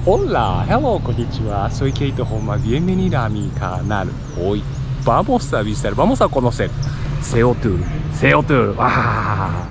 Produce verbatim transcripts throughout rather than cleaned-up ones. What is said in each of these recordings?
Hola, hello, konnichiwa. Soy Keito Honma. Bienvenida a mi canal. Hoy vamos a visitar, vamos a conocer Seoul. Seoul. ¡Ah!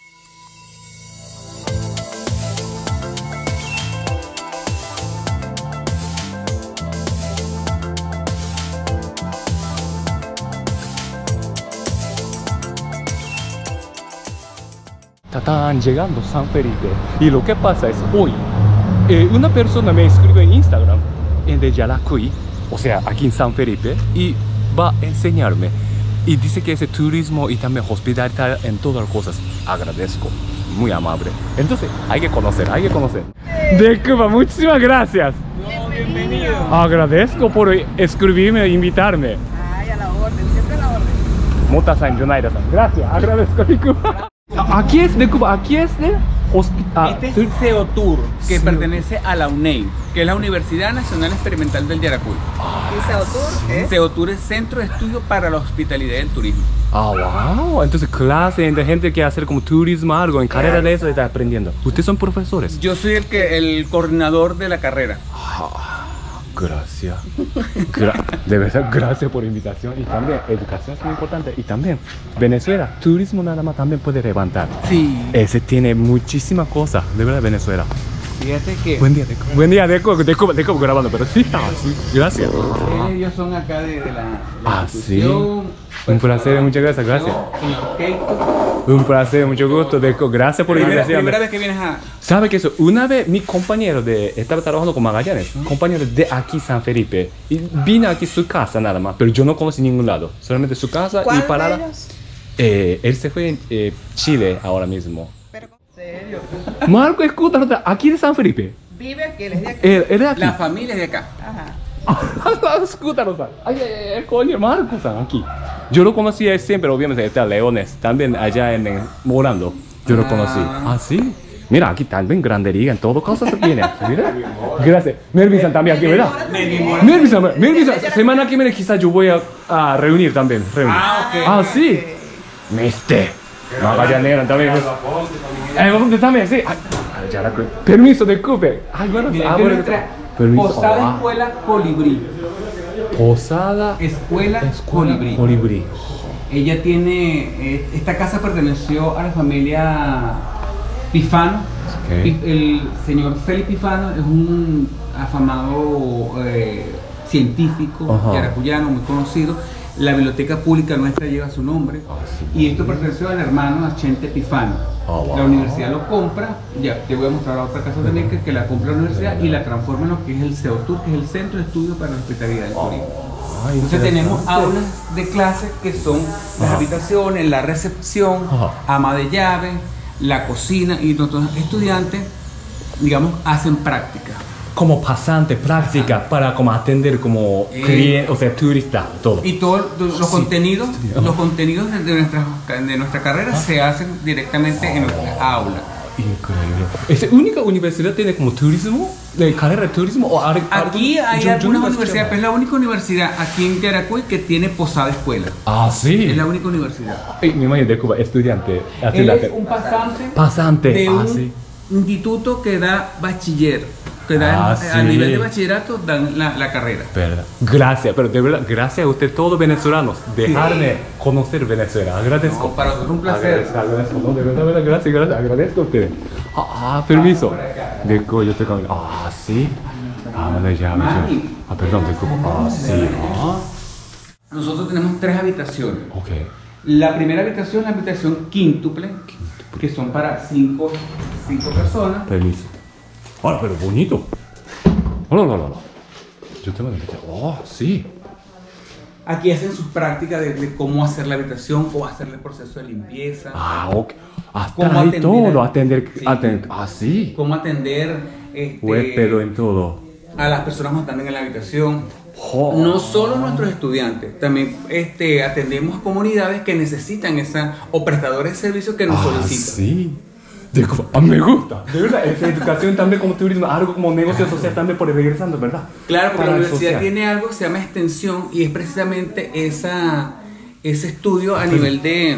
Tatán, llegando San Felipe. Y lo que pasa es hoy eh, una persona me escribe en Instagram en de Yaracuy, o sea aquí en San Felipe, y va a enseñarme y dice que es turismo y también hospitalidad en todas las cosas. Agradezco, muy amable. Entonces hay que conocer, hay que conocer. De Cuba, muchísimas gracias. No, bienvenido. Agradezco por escribirme e invitarme. Ay, a la orden, siempre a la orden. Mota-san, Yonaida-san. Gracias, agradezco de Cuba. Aquí es de Cuba, aquí es de hospital. Este es Seotur, que sí. Pertenece a la UNEI, que es la Universidad Nacional Experimental del Yaracuy. ¿Y Seotur es? Seotur es Centro de Estudio para la Hospitalidad y el Turismo. Ah, wow. Entonces clase de gente que quiere hacer como turismo, algo en carrera de eso, está aprendiendo. ¿Ustedes son profesores? Yo soy el que el coordinador de la carrera. Ah, gracias. Gra de verdad, gracias por la invitación. Y también, educación es muy importante. Y también, Venezuela, turismo nada más también puede levantar. Sí. Ese tiene muchísimas cosas, de verdad, Venezuela. Fíjate que... Buen día, de Cuba. Buen día, de Cuba, de Cuba, de Cuba grabando, pero sí, ah, sí. Gracias. Ellos son acá de, de la... Ah, sí. Un placer, muchas gracias, gracias. Señor Keito. Un placer, mucho gusto, de Cuba. Gracias por la Primera, invitación. primera vez que vienes a... ¿Sabe que eso? Una vez mi compañero de... Estaba trabajando con Magallanes, ¿Mm? compañero de aquí San Felipe. Y vine aquí a su casa nada más, pero yo no conocí ningún lado. Solamente su casa y parada. Eh, él se fue en eh, Chile ahora mismo. ¿Pero en serio? Marco, escucha, aquí de San Felipe. Vive aquí, él es de aquí. Él, él es de aquí. La familia es de acá. Ajá. Escúchalo, ay, ay, ay, coño, Marcos, aquí. Yo lo conocí a él siempre, obviamente, está Leones, también allá en, en Morando. Yo lo conocí. Ah, sí. Mira, aquí también grandería, en todo cosas se tiene. Mira. Gracias. Melvin también aquí, ¿verdad? Melvin, Melvin, semana que viene quizás yo voy a, a reunir también. Reunir. Ah, ok. Ah, sí. Mister. Magallanera también. Eh, ¿dónde también? Sí. Ay, ya la... Permiso de Cooper. Ay, bueno, Mira, ah, que bueno, nuestra permiso. Posada Oh, Escuela Colibrí. Posada Escuela, Escuela Colibrí. Colibrí. Ella tiene, eh, esta casa perteneció a la familia Pifano. Okay. El señor Félix Pifano es un afamado eh, científico yaracuyano muy conocido. La biblioteca pública nuestra lleva su nombre. Oh, sí. Y esto perteneció al hermano Achente Pifano. Oh, wow. La universidad lo compra, ya te voy a mostrar la otra casa también que, que la compra la universidad y la transforma en lo que es el Seotur, que es el Centro de Estudio para la Hospitalidad del Turismo. Ay, entonces tenemos aulas de clases que son las Ajá. habitaciones, la recepción, Ajá. ama de llave, la cocina, y nuestros estudiantes, digamos, hacen práctica. Como pasante, práctica, Ajá. para como atender como Eh, cliente, o sea, turista, todo. Y todos los Sí. contenidos, Ajá. los contenidos de, de, nuestra, de nuestra carrera Ajá. se hacen directamente en nuestra aula. Increíble. ¿Esta única universidad tiene como turismo? ¿De carrera de turismo? O ar, Aquí ar, hay yo, algunas yo universidades, pero es la única universidad aquí en Yaracuy que tiene posada escuela. Ah, sí. Es la única universidad. Ay, mi madre de Cuba, estudiante. Él es un pasante, pasante. de ah, un sí. instituto que da bachiller, que da Ah, a sí. nivel de bachillerato dan la, la carrera. Verdad. Gracias, pero de verdad, gracias a usted, todos venezolanos, dejarme sí. conocer Venezuela. Agradezco. No, para nosotros es un placer. Agradezco, agradezco. No, de verdad, de verdad, gracias, gracias. Agradezco a ustedes. Ah, ah permiso. De Cuba, yo estoy con... Ah, sí. Ah, me llamo yo. Ah, perdón, de Cuba. Ah, sí. Ah. Nosotros tenemos tres habitaciones. Ok. La primera habitación es la habitación quíntuple, que son para cinco, cinco personas. Permiso. Ahora, pero bonito. No, no, no, no. Yo tengo que decir, oh, sí. Aquí hacen sus prácticas de, de cómo hacer la habitación, cómo hacer el proceso de limpieza. Ah, ok. Hasta cómo ahí atender, todo, atender, sí. atender. Ah, sí. Cómo atender este, Huésped en todo. a las personas que están en la habitación. Oh. No solo nuestros estudiantes, también este, atendemos a comunidades que necesitan esa, o prestadores de servicios que nos ah, solicitan. Sí. De, ah, me gusta. De verdad, esa educación también como turismo, algo como negocio Claro. social también por ir regresando, ¿verdad? Claro, porque Para la universidad social. tiene algo que se llama extensión y es precisamente esa, ese estudio a nivel de,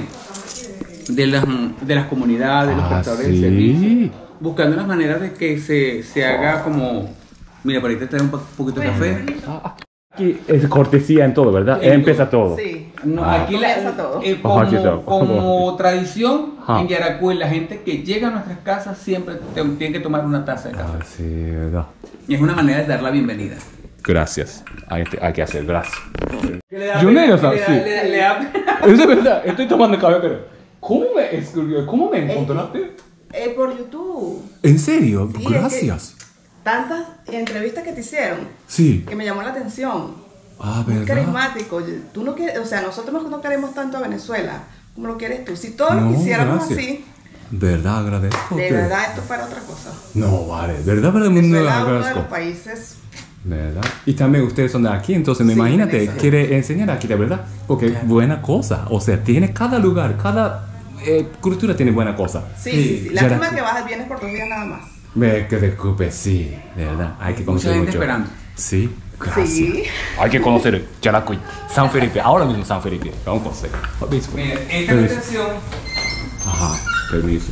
de, las, de las comunidades, de los Ah, prestadores sí. de servicios, buscando las maneras de que se, se haga como Mira, por ahí te trae un po- poquito de café. Aquí es cortesía en todo, ¿verdad? Sí, Empieza todo. Sí. No, Ah. aquí la, Comienza todo. eh, Ajá, aquí está. como, como tradición, Ajá. en Yaracuy la gente que llega a nuestras casas siempre te- tiene que tomar una taza de café. Ah, sí, ¿verdad? Y es una manera de dar la bienvenida. Gracias. Hay, que- hay que hacer gracias. Le Yo me lo sabía, le da- sí. le da- le da- Eso es verdad. Estoy tomando café, pero ¿cómo me escribió? ¿Cómo me encontraste? Eh, por YouTube. ¿En serio? Sí, Gracias. Tantas entrevistas que te hicieron Sí. que me llamó la atención. Ah, Muy ¿verdad? carismático. Tú no quieres, o sea, nosotros no queremos tanto a Venezuela como lo quieres tú. Si todos No, lo quisiéramos gracias. así, ¿Verdad? Agradezco. de que- verdad esto fuera otra cosa. No, vale. ¿Verdad? ¿Verdad? No, Venezuela es uno de agradezco. los países. ¿Verdad? Y también ustedes son de aquí, entonces me Sí, imagínate, Venezuela. quiere enseñar aquí, de verdad. Porque Claro. buena cosa. O sea, tiene cada lugar, cada eh, cultura tiene buena cosa. Sí, Sí, sí, sí. ya Lástima la- que vas, vienes por dos días nada más. Me que preocupe, sí, de verdad. Hay que conocer Mucha gente mucho. esperando. Sí, gracias. Sí. Hay que conocer Yaracuy, San Felipe, ahora mismo San Felipe. Vamos a conocer. Permiso. Mira, esta Permiso. habitación Ajá, permiso.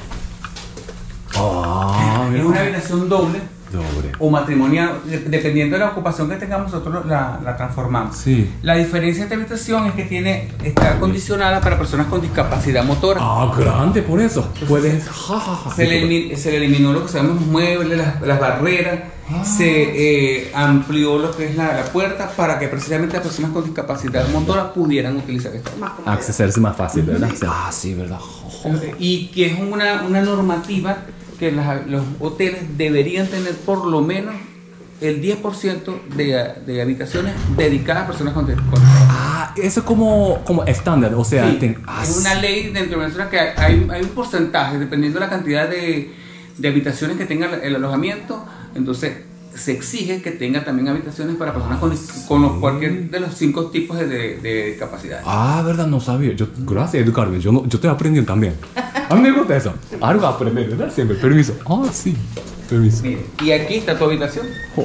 Ah, es mira. una habitación doble Doble. o matrimonial, de- dependiendo de la ocupación que tengamos nosotros la, la transformamos. Sí. La diferencia de esta habitación es que tiene, está acondicionada para personas con discapacidad motora. Ah, grande por eso. Puedes. Ja, ja, ja. Se le, elimi- se le eliminó lo que se llaman los muebles, las, las barreras, Ah. se eh, amplió lo que es la, la puerta para que precisamente las personas con discapacidad motora pudieran utilizar esto. Más comodidad. Accesarse más fácil, ¿verdad? Ah, sí, ¿verdad? Y que es una, una normativa que las- los hoteles deberían tener por lo menos el diez por ciento de, de habitaciones dedicadas a personas con discapacidad. Ah, eso es como, como estándar, o sea, Sí, ten- ah, es una ley dentro de Venezuela que hay, hay un porcentaje, dependiendo de la cantidad de, de habitaciones que tenga el alojamiento, entonces se exige que tenga también habitaciones para personas con, dis- con los, cualquier de los cinco tipos de, de, de discapacidad. Ah, verdad, no sabía. Yo, gracias, educarme. Yo, no, yo estoy aprendiendo también. A mí me gusta eso. Algo aprender, ¿verdad? Siempre. Permiso. Ah, sí. Permiso. Mire, y aquí está tu habitación. Oh.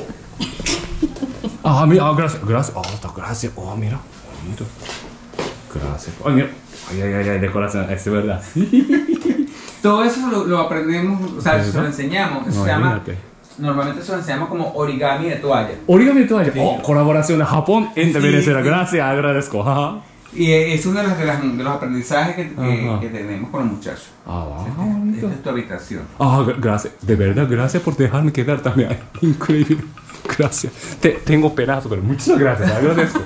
Ah, mira, ah, gracias. Gracias. Oh, está, gracias. Oh, mira. Bonito. Gracias. Oh, mira. Ay, ay, ay, ay, decoración. Es verdad. Todo eso lo, lo aprendemos, o sea, se lo ¿Verdad? enseñamos. Eso No, se llama, imagínate. normalmente se lo enseñamos como origami de toalla. Origami de toalla. Sí. Oh, colaboración de Japón entre Sí, Venezuela. sí. Gracias, agradezco. Ajá. Y es uno de los, de las- de los aprendizajes que, que- Ajá. que tenemos con los muchachos. Ah, va. Esta, bonito. esta es tu habitación. Ah, gra- gracias. De verdad, gracias por dejarme quedar también. Ay, increíble. Gracias. Te, tengo pedazo, pero muchas gracias. Agradezco.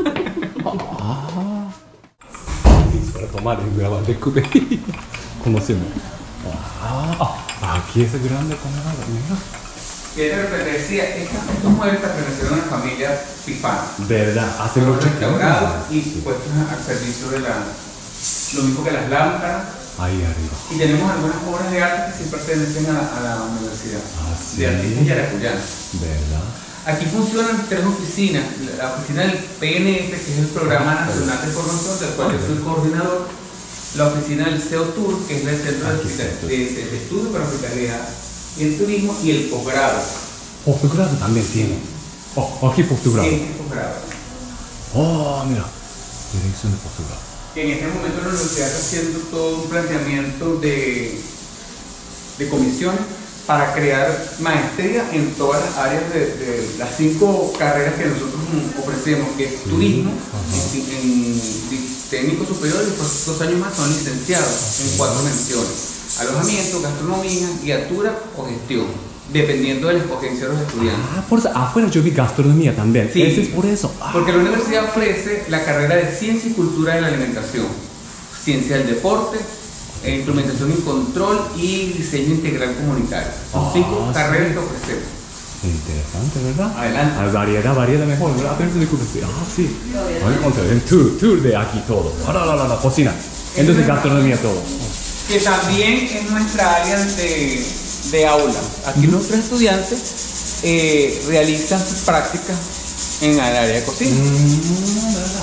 Ah. Sí, para tomar y grabar. Disculpe. Conociendo. Ah, ah, aquí es grande como nada. Mira. Y es lo que te decía, esta- estos muebles pertenecieron a una familia Pifana. Verdad, hace Fueron mucho restaurados y tiempo. puestos al servicio de la. Lo mismo que las lámparas. Ahí arriba. Y tenemos algunas obras de arte que sí pertenecen a la, a la universidad. Ah, sí. De artistas yaracuyanos. Verdad. Aquí funcionan tres oficinas. La oficina del P N F, que es el Programa Nacional de Formación, del cual yo soy coordinador. La oficina del C E O Tour, que es el Centro de, Aquí está. de, de- de Estudio para Hospitalidad y el Turismo, y el posgrado. Fotografía también tiene. Oh, aquí fotografía. Este posgrado. Oh, mira. Dirección de fotografía. Que en este momento la universidad está haciendo todo un planteamiento de, de comisiones para crear maestría en todas las áreas de, de las cinco carreras que nosotros ofrecemos, que es turismo, en, en técnico superior y por dos años más son licenciados en cuatro menciones: alojamiento, gastronomía, guiatura o gestión, dependiendo de la escogencia de los estudiantes. Ah, por eso, afuera yo vi gastronomía también. Sí. Ese es por eso. Ah. Porque la universidad ofrece la carrera de Ciencia y Cultura de la Alimentación, Ciencia del Deporte, eh, Implementación y Control y Diseño Integral Comunitario. Son Ah, cinco sí. carreras que ofrecemos. Interesante, ¿verdad? Adelante. Ah, variedad, variedad mejor, ¿verdad? Pero de curiosidad. Ah, sí. Voy a contar, en tour, tour de aquí todo. Ah, la, la, la, la, cocina. Entonces gastronomía todo. Que también es nuestra área de, de aula. Aquí nuestros estudiantes eh, realizan sus prácticas en el área de cocina. Mm, ¿verdad?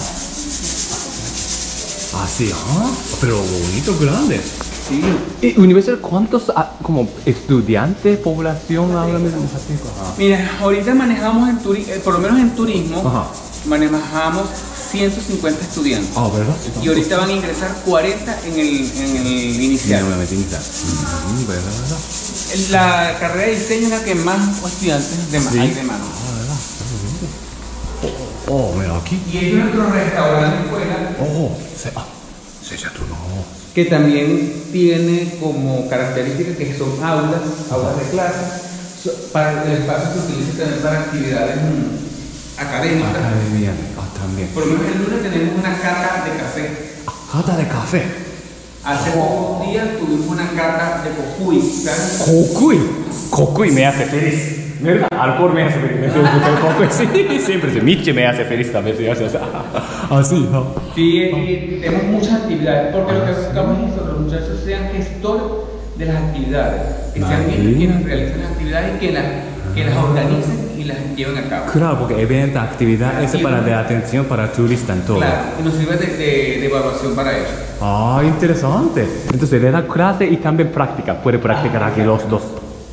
Ah, sí, ah. Pero bonito, grande. Sí. ¿Y universidad cuántos ah, como estudiantes, población ahora mismo? Ah. Mira, ahorita manejamos en turi- eh, por lo menos en turismo, Ajá. manejamos ciento cincuenta estudiantes. Ah, ¿verdad? Y ahorita van a ingresar cuarenta en el, en el inicial. Nuevamente inicial. Mm, ¿verdad, verdad? La carrera de diseño es la que más estudiantes de Sí. hay de mano. Ah, ¿verdad? Oh, oh, mira aquí. Y hay nuestro restaurante escuela Oh, se, ah, se ya tú no. que también tiene como característica que son aulas, aulas de clase. So, para el espacio se utiliza también para actividades mm, académicas. Academia. Ah, también. Por lo menos el lunes tenemos una cata de café. Cata de café. Hace pocos días tuvimos una cata de cocuy, ¿sabes? Cocuy. Cocuy me hace feliz. ¿Verdad? Alcohol me hace feliz. Me hace el cocuy. Sí, siempre se Miche me hace feliz también. Sí, así, así. Así, ¿no? Sí, eh, tenemos muchas actividades, porque lo que buscamos es que los muchachos sean gestores de las actividades, que sean ellos Imagínate. quienes realicen las actividades y que las, que las organicen y las lleven a cabo. Claro, porque evento, actividad, es para de atención para turistas en todo. Claro, y nos sirve de, de, de evaluación para ellos. Ah, interesante. Entonces le da clase y también práctica. Puede practicar aquí los dos.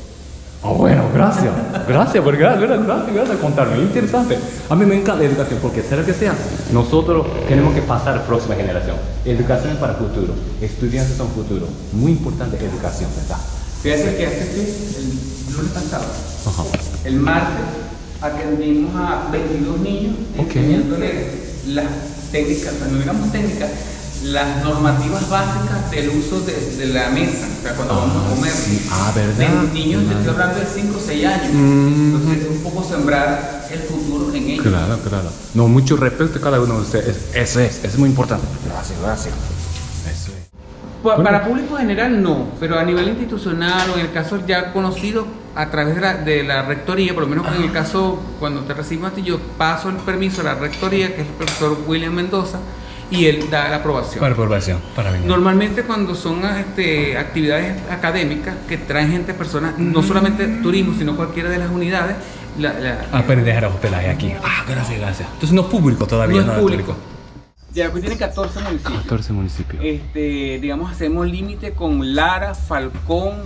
Ah, bueno, gracias. Gracias, por, gracias, gracias, gracias por contarme. Interesante. A mí me encanta la educación porque, sea lo que sea, nosotros tenemos que pasar a la próxima generación. Educación es para el futuro. Estudiantes son futuro. Muy importante educación, ¿verdad? Fíjate que hace que el lunes pasado, Ajá. el martes, atendimos a veintidós niños Ok. enseñándoles las técnicas, no digamos técnicas, las normativas básicas del uso de, de la mesa, o sea, cuando vamos a comer. Sí. Ah, ¿verdad? De niños, te estoy hablando de cinco o seis años. Mm. Entonces, un poco sembrar el futuro en ellos. Claro, claro. No, mucho respeto a cada uno de ustedes. Eso es, eso es muy importante. Gracias, gracias. Eso es. Pa- Para público general no, pero a nivel institucional o en el caso ya conocido a través de la, de la rectoría, por lo menos en el caso cuando te recibo a ti, yo paso el permiso a la rectoría, que es el profesor William Mendoza, y él da la aprobación. Para aprobación, para venir. Normalmente cuando son este, actividades académicas que traen gente, personas, no solamente turismo, sino cualquiera de las unidades, la, la, Ah, pueden dejar hospedaje aquí. Ah, gracias, gracias. Entonces no es público todavía. no es público. Yaracuy tiene catorce municipios. catorce municipios. Este, digamos, hacemos límite con Lara, Falcón,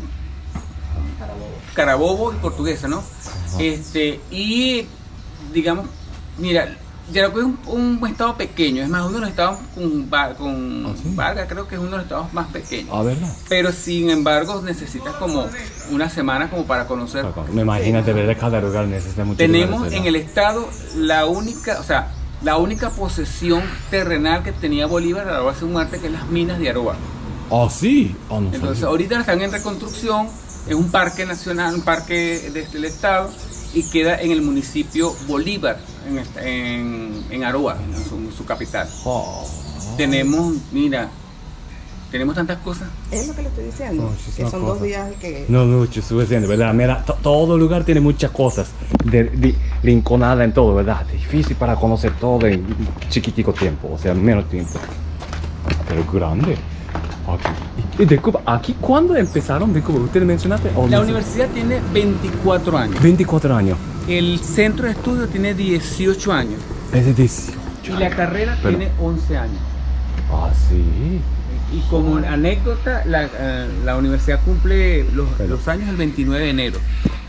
Carabobo y Portuguesa, ¿no? Este, y digamos, mira, Yaracuy es un, un estado pequeño, es más, uno de los estados con, Var- con ¿Ah, sí? Vargas, creo que es uno de los estados más pequeños. Ah, ¿verdad? Pero sin embargo, necesitas como una semana como para conocer. Me imagino de verdad cada lugar necesita mucho. Tenemos en el estado la única, o sea, la única posesión terrenal que tenía Bolívar a la hora de su muerte, que es las minas de Aroa. Ah, sí. Ah, no Entonces, sabía. ahorita están en reconstrucción, es un parque nacional, un parque desde el estado, y queda en el municipio Bolívar, en, este- en, en Aroa, en su, en su capital. Ah. Tenemos, mira, tenemos tantas cosas. Es lo que le estoy diciendo, Muchísimas que son dos cosas. días que... No mucho, suficiente, ¿verdad? Mira, to- todo lugar tiene muchas cosas de, de- rinconada en todo, ¿verdad? Difícil para conocer todo en chiquitico tiempo, o sea, menos tiempo. Pero grande. Aquí. Y, y disculpa, ¿aquí cuándo empezaron? Disculpa, ¿usted mencionaste? ¿O La no? universidad tiene veinticuatro años, veinticuatro años. el centro de estudio tiene dieciocho años Es de dieciocho. y la carrera Pero- tiene once años. Ah, sí. Y como anécdota, la, eh, la universidad cumple los, Pero- los años el veintinueve de enero.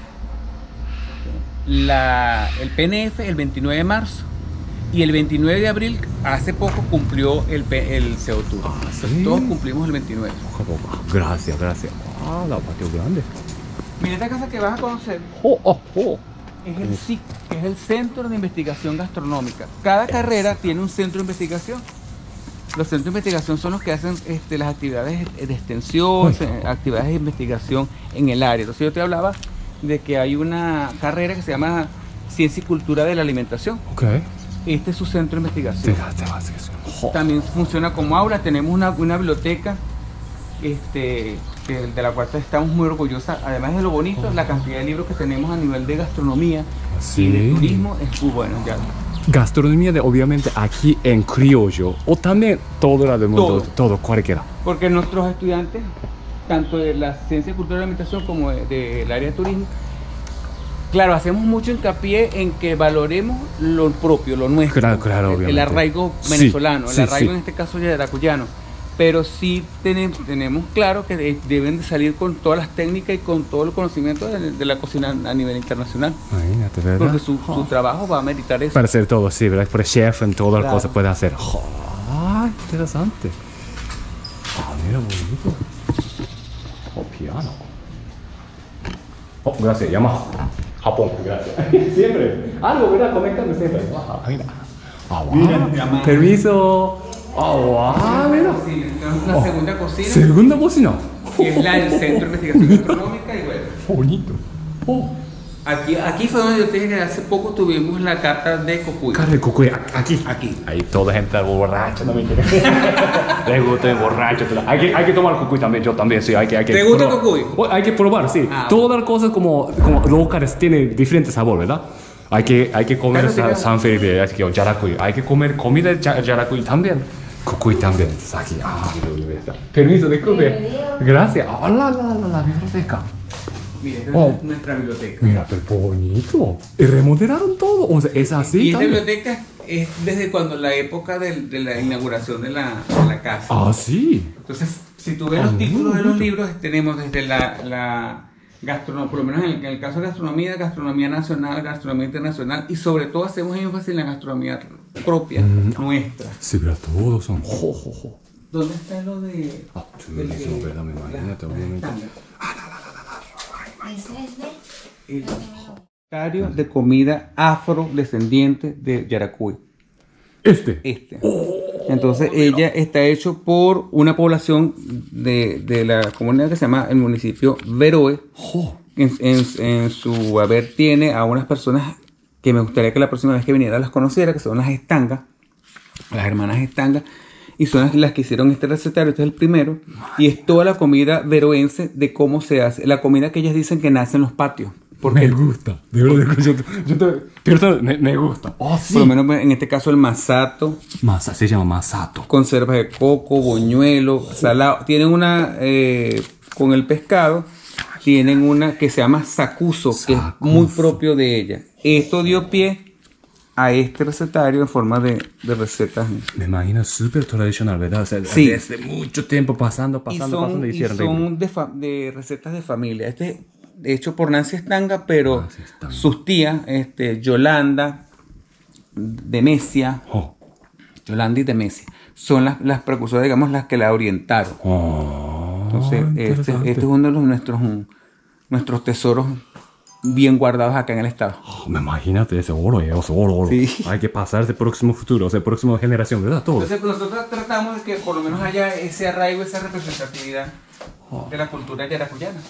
La, el P N F el veintinueve de marzo. Y el veintinueve de abril, hace poco, cumplió el, P- el C O Tour. Ah, Entonces, ¿sí? todos cumplimos el veintinueve. Gracias, gracias. Ah, la patio grande. Mira, esta casa que vas a conocer Oh, oh, oh. es el C I C, que es el Centro de Investigación Gastronómica. Cada carrera tiene un centro de investigación. Los centros de investigación son los que hacen este, las actividades de extensión, Ay. eh, actividades de investigación en el área. Entonces yo te hablaba de que hay una carrera que se llama Ciencia y Cultura de la Alimentación. Ok. Este es su centro de Te investigación. da, te vas a decir. Oh. También funciona como aula. Tenemos una, una biblioteca este, que- de la cual estamos muy orgullosos. Además de lo bonito, la cantidad de libros que tenemos a nivel de gastronomía Sí. y de turismo es muy bueno. Ya. Gastronomía de obviamente aquí en criollo o también todo lado del mundo, Todo. todo, cualquiera. Porque nuestros estudiantes, tanto de la ciencia y cultura de la alimentación como de- del área de turismo, claro, hacemos mucho hincapié en que valoremos lo propio, lo nuestro, Claro, claro, el, el obviamente. arraigo Sí, venezolano, sí, el arraigo sí. en este caso yaracuyano. pero sí tenemos, tenemos claro que de- deben de salir con todas las técnicas y con todo el conocimiento de, de la cocina a nivel internacional. Imagínate, ¿verdad? Porque su, su trabajo va a meritar eso. Para hacer todo, sí, ¿verdad? Por el chef en todas las Claro. cosas puede hacer. ¡Ah, interesante! Ah, mira, bonito. Oh, piano. Oh, gracias, Yamaha. Japón, gracias. Siempre. Algo, ¿verdad? Conectando siempre. Ah, mira. Ah, wow. Mira, Yamaha. Permiso. Ah, wow, mira. Cocina, entonces, una Oh, segunda cocina, Segunda cocina. que es la del Centro de Investigación Gastronómica y bueno. Bonito. Oh. Aquí, aquí fue donde yo te dije que hace poco tuvimos la cata de cocuy. Carne de cocuy, aquí. Aquí. Ahí toda gente borracha, no me entiendes. Les gusta el borracho. pero Hay que, hay que tomar cocuy también, yo también, sí. Hay que, hay que ¿Te gusta el probar. cocuy? Oh, Hay que probar, sí. Ah, Todas las cosas como, como locales tienen diferente sabor, ¿verdad? Hay que, hay que comer Claro, sa- claro. San Felipe, hay que yaracuy. Hay que comer comida de ya- yaracuy también. Cocuy también. Aquí, ah, mira, permiso, disculpe. Gracias. Ah, la, la, la, la biblioteca. Mira, esta Oh. es nuestra biblioteca. Mira, pero bonito. Y remodelaron todo. O sea, es así Y esta también. biblioteca es desde cuando la época del- de, la inauguración de la, de la casa. Ah, sí. Entonces, si tú ves Ah, los títulos de los bonito. libros, tenemos desde la, la gastronomía, por lo menos en el, en el caso de gastronomía, gastronomía nacional, gastronomía internacional, y sobre todo hacemos énfasis en la gastronomía propia, Mm. nuestra. Sí, pero todos son jo, jo, jo. ¿Dónde está lo de...? Ah, chulísimo, del- ¿verdad? Me imagínate, las- obviamente. las tangas? Ese es de... El inventario de comida afrodescendiente de Yaracuy. Este. Este. Entonces, ella está hecho por una población de, de la comunidad que se llama el municipio Veroe. Jo. En, en- en su haber tiene a unas personas que me gustaría que la próxima vez que viniera las conociera, que son las estangas, las hermanas estangas, y son las, las que hicieron este recetario. Este es el primero, y es toda la comida veroense de cómo se hace, la comida que ellas dicen que nace en los patios. Porque Me gusta. De verdad, yo te, yo te, pero me, me gusta. Oh, sí. por lo menos en este caso el masato, Masa, se llama masato. conservas de coco, boñuelo, salado. Tienen una eh, con el pescado, tienen una que se llama sakuso, que es muy Sakuso. propio de ella. Esto dio pie a este recetario en forma de, de recetas. Me imagino súper tradicional, ¿verdad? O sea, Sí. desde mucho tiempo pasando, Y pasando, son, pasando y y hicieron. son de, fa- de recetas de familia. Este es hecho por Nancy Estanga, pero Nancy Estanga. sus tías, este, Yolanda, Demesia, Oh. Yolanda y Demesia, son las, las precursoras, digamos, las que la orientaron. Oh, Entonces, este, interesante. este es uno de los, nuestros, mm, nuestros tesoros bien guardados acá en el estado. Oh, me imagínate ese oro, eh, ese oro, oro. Sí. Hay que pasar ese próximo futuro, o sea, próxima generación, ¿verdad? Todo. Entonces, nosotros tratamos de que por lo menos haya ese arraigo, esa representatividad de la cultura yaracuyana.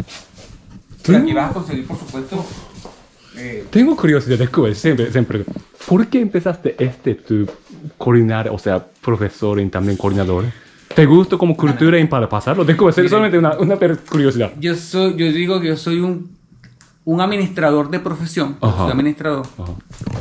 Pero aquí vas a conseguir, por supuesto, eh, Tengo curiosidad de Cuba, siempre, siempre. ¿Por qué empezaste este tu coordinar, o sea, profesor y también coordinador? ¿Te gusta como cultura y para pasarlo? De Cuba, Mire. solamente una, una per- curiosidad. yo soy, yo digo que yo soy un, un administrador de profesión, Ajá. soy administrador, Ajá.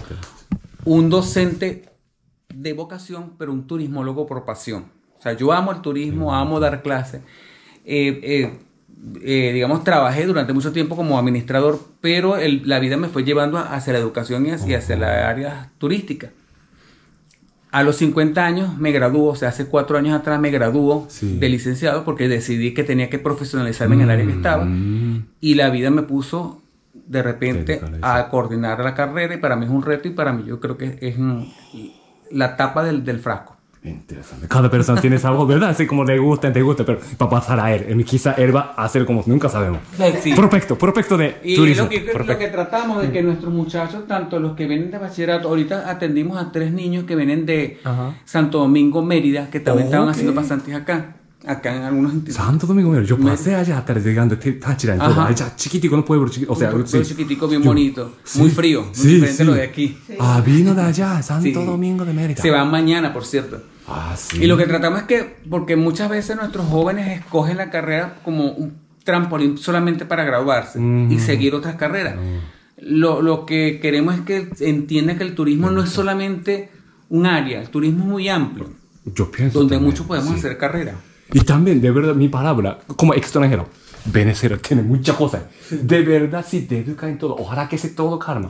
un docente de vocación, pero un turismólogo por pasión. O sea, yo amo el turismo, amo dar clases. Eh, eh, eh, digamos, trabajé durante mucho tiempo como administrador, pero el- la vida me fue llevando hacia la educación y hacia, hacia la área turística. A los cincuenta años me graduó, o sea, hace cuatro años atrás me graduó Sí. de licenciado porque decidí que tenía que profesionalizarme en el área que estaba, Mm. y la vida me puso de repente Dedicarle a eso. coordinar la carrera, y para mí es un reto, y para mí yo creo que es mm, la tapa del, del frasco. Interesante. Cada persona tiene algo, ¿verdad? Así como le gusta, te gusta, pero para pasar a él. Él quizá él va a hacer como nunca sabemos. Sí. Perfecto, perfecto de Y turismo. lo que, lo Perfecto. que tratamos de que nuestros muchachos, tanto los que vienen de bachillerato, ahorita atendimos a tres niños que vienen de Ajá. Santo Domingo, Mérida, que también estaban Ok. haciendo pasantes acá, acá en algunos institutos. Santo Domingo, mira, yo pasé allá atrás llegando a Táchira, en todo. Ajá. Allá chiquitico, no pueblo chiquito. O sea, un sí. pueblo chiquitico bien Yo- bonito, sí. muy frío, muy Sí, diferente sí. a lo de aquí. Ah, vino de allá, Santo Sí. Domingo de Mérida. Se van mañana, por cierto. Ah, sí. Y lo que tratamos es que, porque muchas veces nuestros jóvenes escogen la carrera como un trampolín solamente para graduarse Ujú. y seguir otras carreras. Lo, lo que queremos es que entiendan que el turismo no es solamente un área, el turismo es muy amplio, Yo pienso donde también, muchos podemos sí. hacer carrera. Y también, de verdad, mi palabra, como extranjero, Venezuela tiene muchas cosas. De verdad, si te educa en todo, ojalá que se todo calma.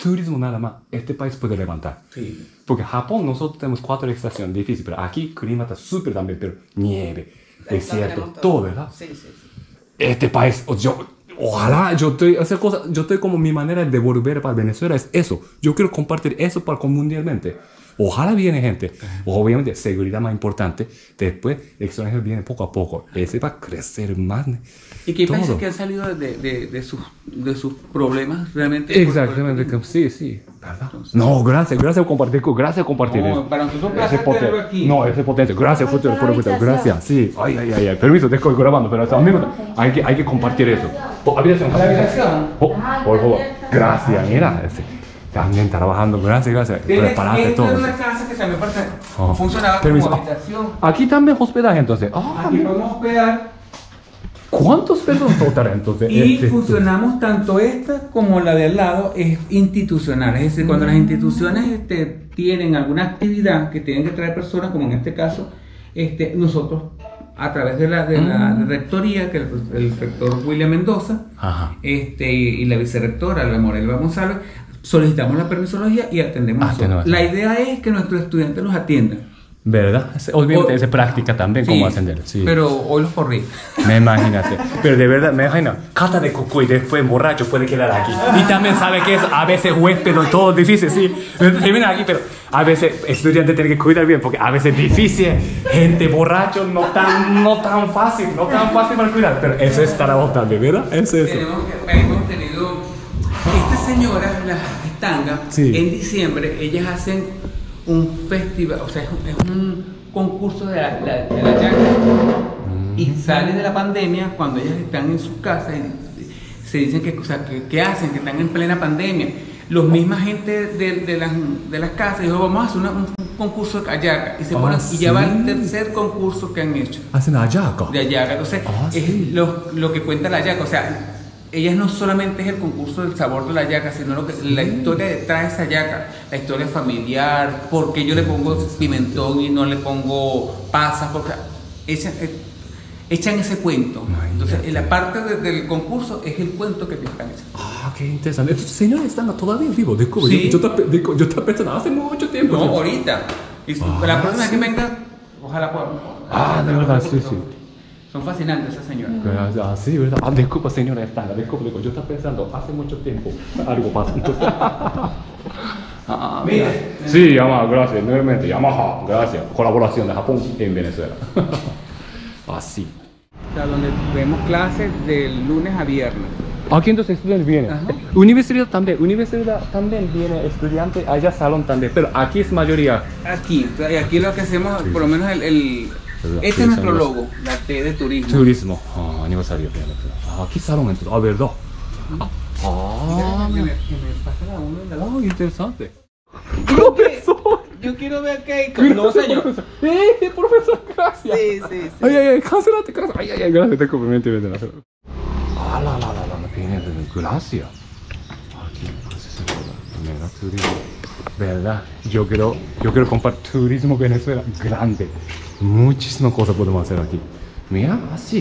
turismo nada más, este país puede levantar. Sí. Porque Japón nosotros tenemos cuatro estaciones difíciles, pero aquí clima está súper también, pero nieve, desierto, todo. todo, ¿verdad? Sí, sí, sí. Este país, yo, ojalá, yo estoy, hacer cosas, yo estoy como mi manera de volver para Venezuela es eso. Yo quiero compartir eso para con mundialmente. Ojalá viene gente. Obviamente, seguridad más importante. Después, extranjeros vienen poco a poco. Ese va a crecer más. ¿Y qué todo. países que han salido de, de, de, sus, de sus problemas realmente? Exactamente, por, por sí, sí. ¿Verdad? No, gracias, gracias por compartir. Gracias por compartir no, eso. Para nosotros es un placer tenerlo aquí. No, ese es potente. Gracias, futuro, por el Gracias. Sí. Ay, ay, ay, ay. Permiso, te estoy grabando, pero al mismo tiempo hay que, hay que compartir eso. Oh, habitación. ¿La habitación? Oh, por favor. Gracias, mira. Ese. También trabajando, gracias, gracias. Prepárate todo. Esta es una casa que también oh. funcionaba Permiso. como habitación. Aquí también hospedaje, entonces. Oh, aquí podemos hospedar. ¿Cuántos personas total entonces? Y este, funcionamos tanto esta como la de al lado, es institucional. Es decir, mm. cuando las instituciones este, tienen alguna actividad que tienen que traer personas, como en este caso, este, nosotros a través de la, de la mm. rectoría, que el, el rector William Mendoza, este, y, y la vicerrectora, la Morelva González, solicitamos la permisología y atendemos. Ah, no, la idea es que nuestros estudiantes los atiendan. ¿Verdad? Obviamente es práctica también, sí, cómo atender. Sí. Pero hoy los corrí. Me imagínate. Pero de verdad, me imagino, cata de coco y después borracho puede quedar aquí. Y también sabe que es a veces huésped y todo difícil, sí. Termina aquí, pero a veces estudiante tiene que cuidar bien porque a veces es difícil. Gente borracho no tan, no tan fácil, no tan fácil para cuidar. Pero eso es trabajo también, ¿verdad? Eso es eso. Tenemos, hemos tenido estas señoras, las estangas, sí. En diciembre ellas hacen un festival, o sea, es un, es un concurso de la, la, de la yaca. Mm. Y sale de la pandemia cuando ellas están en sus casas y se dicen que, o sea, que, que hacen, que están en plena pandemia. Los misma gente de, de, las, de las casas dijo, vamos a hacer una, un concurso de ayaca. Y, se ponen, ah, y ya ¿sí? va el tercer concurso que han hecho. ¿Hacen ayaca? De ayaca. Entonces, ah, es sí. lo, lo que cuenta la ayaca. O sea, ellas no solamente es el concurso del sabor de la yaca, sino lo que, la historia detrás de esa yaca, la historia familiar, por qué yo le pongo pimentón y no le pongo pasas, porque echan, echan ese cuento. Ay, entonces, en la parte de, del concurso es el cuento que te están echando. Ah, qué interesante. Estos señores están todavía vivos, descubre. Sí. Yo, yo, yo, yo estaba pensando hace mucho tiempo. No, ahorita. Y ah, la próxima vez sí. que venga, ojalá pueda. Ah, de verdad, sí, sí. Son fascinantes esas señoras. Ah, sí, ¿verdad? Ah, disculpa, señora Estanga, disculpa, disculpa. Yo estaba pensando, hace mucho tiempo algo pasa. Entonces... ah, mira. Sí, Yamaha, gracias, nuevamente. Yamaha, gracias. Colaboración de Japón en Venezuela. Así. O sea, donde vemos clases de lunes a viernes. Aquí entonces estudiantes vienen. Ajá. Universidad también, universidad también viene estudiante, allá salón también, pero aquí es mayoría. Aquí, aquí lo que hacemos, sí. Por lo menos el... el este sí, es nuestro logo, la T de turismo. Turismo, ah, aniversario. Ah, aquí salón entonces, ah, verdad. Ah, ah que me, que me pasa la uno de la oh, interesante. ¡Profesor! Yo quiero ver qué hay. No, señor. Profesor. ¡Eh, profesor! Gracias. Sí, sí, sí. Ay, ay, ay, cancelate, cancelate. Ay, ay, ay, gracias, te complemento y vete a hacer. Ah, la, la, la, la, viene de gracias. Aquí, pues es mega turismo. ¿Verdad? Yo quiero, yo quiero compartir turismo Venezuela grande. Muchísimas cosas podemos hacer aquí. Mira, así.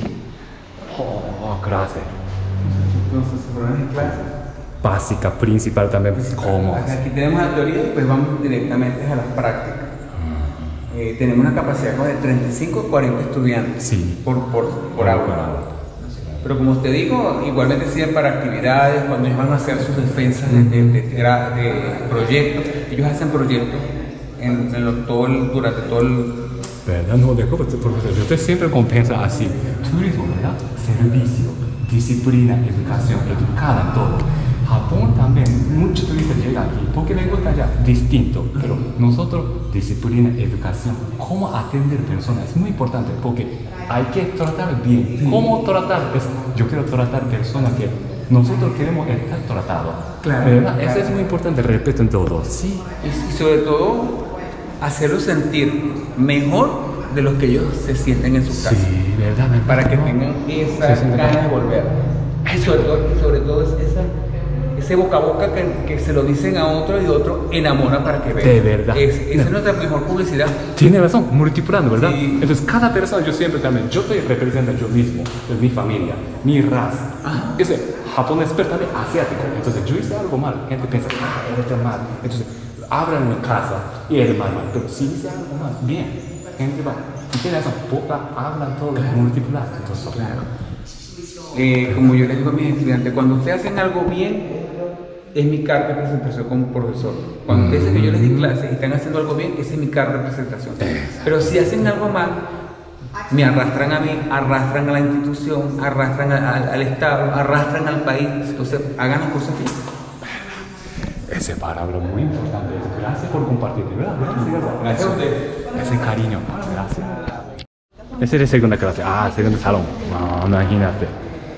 Oh, gracias. Entonces, programas de clase. Básica, principal también. ¿Cómo? Aquí tenemos la teoría y pues vamos directamente a las prácticas. Uh-huh. eh, tenemos una capacidad de treinta y cinco a cuarenta estudiantes sí. por, por, por aula. Pero como te digo, igualmente sirven para actividades, cuando ellos van a hacer sus defensas de, de, de, de, de proyectos. Ellos hacen proyectos en, en lo, todo el, durante todo el... ¿Verdad? No, de acuerdo, profesor. Usted siempre compensa así. Turismo, ¿verdad? Servicio, disciplina, educación, educada en todo. Japón también, muchos turistas llegan aquí porque les gusta allá, distinto. Pero nosotros, disciplina, educación, cómo atender personas es muy importante porque hay que tratar bien. Sí. ¿Cómo tratar? Es, yo quiero tratar personas que nosotros queremos estar tratados. Claro, ¿verdad? claro. Eso es muy importante, respeto en todo. Sí. Y, y sobre todo, hacerlos sentir mejor de los que ellos se sienten en sus casas. Sí, ¿verdad? Para que tengan esa ganas de volver. Y sobre todo, sobre todo es esa, ese boca a boca que, que se lo dicen a otro y otro enamora para que vean. De verdad. Es, esa es nuestra mejor publicidad. Tiene razón, multiplicando, ¿verdad? Sí. Entonces, cada persona, yo siempre también, yo estoy representando yo mismo, es mi familia, mi raza. Ajá. Ese japonés, pero también asiático. Entonces, yo hice algo mal, gente piensa, ah, eres tan mal. Entonces, abran mi casa y eres mal, mal. Pero si hice algo mal, bien, gente va. Y tiene razón, poca, hablan todo, multiplican. Entonces, Claro. Eh, como yo les digo a mis estudiantes, cuando ustedes hacen algo bien, es mi carta de presentación como profesor. Cuando ustedes dicen que yo les di clases y están haciendo algo bien, esa es mi carta de presentación. Pero si hacen algo mal, me arrastran a mí, arrastran a la institución, arrastran a- a- al Estado, arrastran al país. Entonces, hagan las cosas bien. esa palabra muy importante. Gracias por compartir, ¿verdad? Gracias, Gracias a ustedes. Ese cariño, gracias. Esa es la segunda clase. Ah, segundo salón. Ah, imagínate.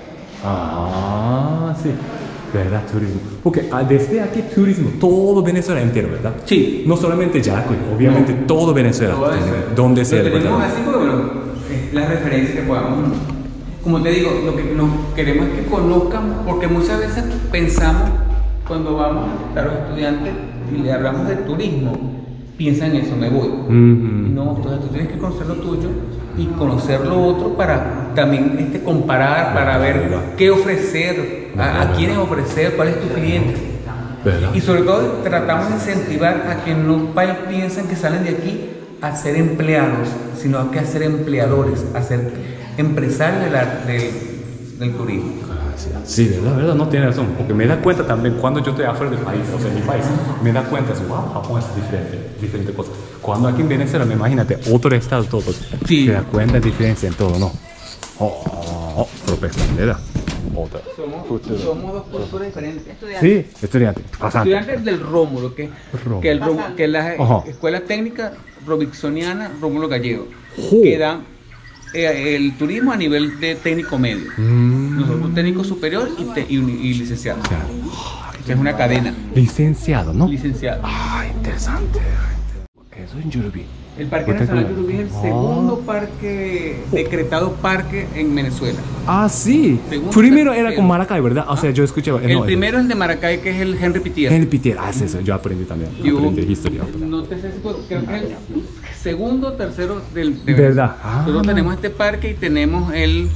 Ah, sí. ¿Verdad? Turismo. Porque ah, desde aquí turismo, todo Venezuela entero, ¿verdad? Sí. No solamente Yaracuy, obviamente todo Venezuela. Todo eso. tiene- Donde sea. Lo tenemos ¿verdad? así porque, bueno, es la referencia que podamos. Como te digo, lo que nos queremos es que conozcan, porque muchas veces pensamos, cuando vamos a los estudiantes y le hablamos de turismo, piensan eso, me voy. Ujú. No, entonces tú tienes que conocer lo tuyo y conocer lo otro para también este, comparar, para ver qué ofrecer, a, a quiénes ofrecer, cuál es tu cliente. ¿Verdad? Y sobre todo tratamos de incentivar a que no vayan- piensen que salen de aquí a ser empleados, sino a que a ser empleadores, a ser empresarios de la- del- del turismo. Sí, verdad, verdad, no tiene razón. Porque me da cuenta también cuando yo estoy afuera del país, o sea, en mi país, me da cuenta, wow, Japón es diferente, diferente cosa. Cuando aquí en Venezuela, me imagínate, otro estado, todo, Sí. te da cuenta de diferencia en todo, ¿no? Oh, oh, oh, profesor, ¿verdad? Otra. Somos, somos dos culturas diferentes. Sí, estudiante, pasante. Estudiantes del Rómulo, que, Rómulo. que, el Rómulo- que es la Ajá. Escuela Técnica Robinsoniana Rómulo Gallego, Jo. que dan eh, el turismo a nivel de técnico medio. Mm. Nosotros técnico superior y, te- y, uni- y licenciado. Que es una cadena. Licenciado, ¿no? Licenciado. Ah, interesante. Eso en Yurubí. El Parque Usted Nacional conoce. Yurubí es el Ah. segundo parque, decretado parque en Venezuela. Ah, sí. Segundo, Primero era tercero. con Maracay, ¿verdad? O sea, yo escuchaba. El no, primero es el de Maracay, que es el Henry Pitier. En el Pitier, ah, es eso, yo aprendí también. Y hubo- Aprendí historia. No te sé si fue- creo que es el segundo o tercero del de ¿Verdad? Venezuela. Ah. Nosotros tenemos este parque y tenemos el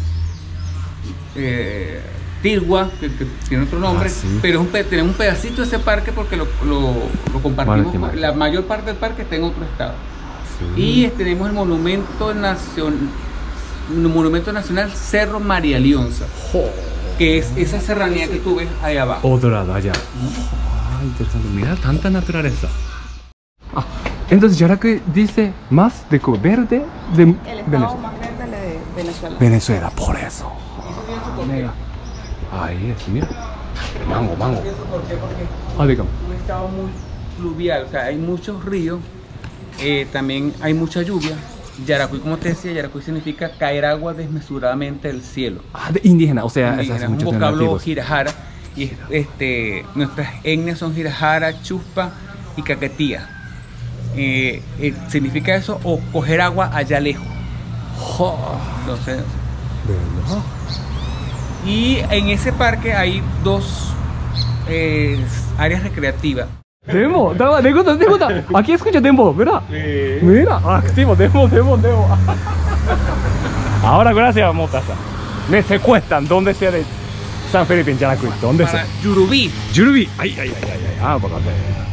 eh, Tirgua, que, que tiene otro nombre, Ah, sí. pero es un pe- tenemos un pedacito de ese parque porque lo, lo, lo compartimos. Marítima. con- la mayor parte del parque está en otro estado. Y eh, tenemos el monumento nacional, monumento nacional Cerro María Leonza, que es esa serranía que tú ves ahí abajo. Otro lado, allá. Ah, interesante. Mira, tanta naturaleza. Ah, entonces Yaracuy dice más de co- verde de El estado Venezuela. más grande de Venezuela. Venezuela, por eso. Mira. Ahí es, mira. Mango, mango. ¿Por qué? Porque Ah, dígame. un estado muy fluvial, o sea, hay muchos ríos, eh, también hay mucha lluvia. Yaracuy, como te decía, Yaracuy significa caer agua desmesuradamente del cielo. Ah, de indígena, o sea, Indígena, esas es un muchos vocablo nativos. jirajara, y este, nuestras etnias son jirajara, chuspa y caquetía. Eh, eh, significa eso, o coger agua allá lejos. Entonces, ¿Verdad? y en ese parque hay dos eh, áreas recreativas. Demo, da, de gusta, de gusta. Aquí escucha demo, ¿verdad? Mira, activo, demo, demo, demo. Ahora, gracias, Motaza. Me secuestran donde sea de San Felipe en Yaracuy. ¿Dónde Para sea? Yurubí. Yurubí. Ay, ay, ay, ay, ay. Ah, por la